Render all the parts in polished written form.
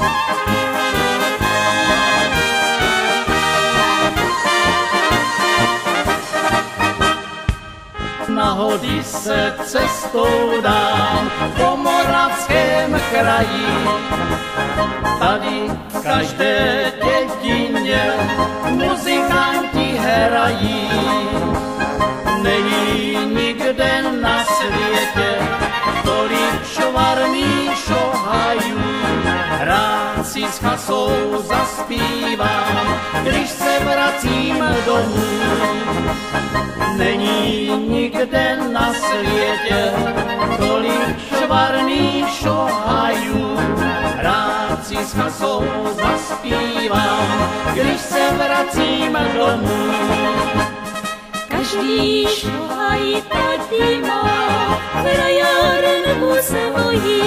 Na hody se cestou dám po moravském kraji. Tady v každé dětině muzikanti hrají. Není nikde na světě tolik švarný šohajů. Rád si s chasou zaspívám, když se vracím domů. Není nikde na světě tolik švarných šohajů. Rád si s chasou zaspívám, když se vracím domů. Každý šohaj tady má frajárenku svojí,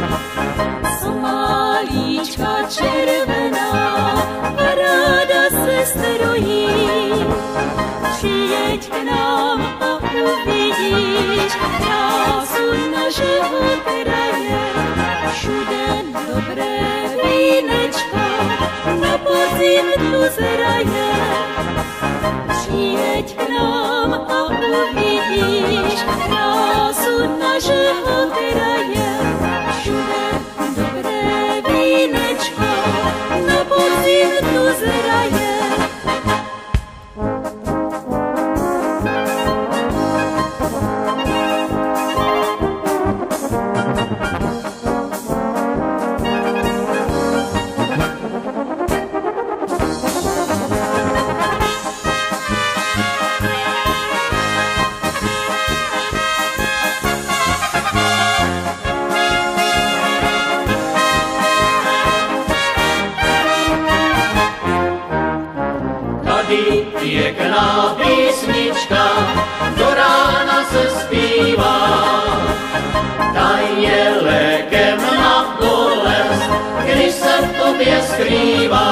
somálíčka červená a ráda se strojí. Přijeď k nám a uvidíš krásu našeho kraje. Všude dobré vínečko na podzim tu zraje. Přijeď k nám a uvidíš krásu našeho kraje. Všude dobré vínečko na podzim tu zraje. Pěkná písnička, do rána se zpívá. Ta je lékem na bolest, když se v tobě skrývá.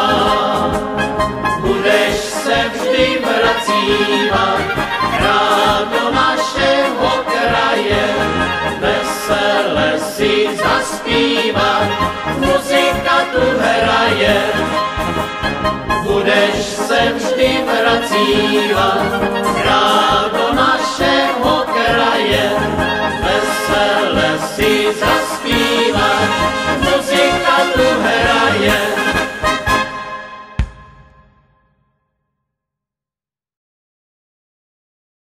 Budeš se vždy vracívat rád do našeho kraje. Vesele si zaspívat, muzika tu hraje. Budeš se vždy vracívat rád do našeho